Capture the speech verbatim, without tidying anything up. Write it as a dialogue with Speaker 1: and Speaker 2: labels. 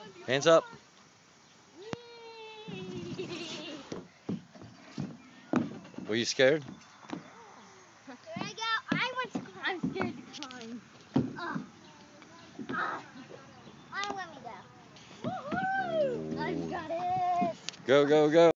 Speaker 1: Hands up. Were you scared?
Speaker 2: There I go. I want to climb. I'm scared to climb. Oh. Ah. I let me go. Woohoo! I've got it.
Speaker 1: Go, go, go.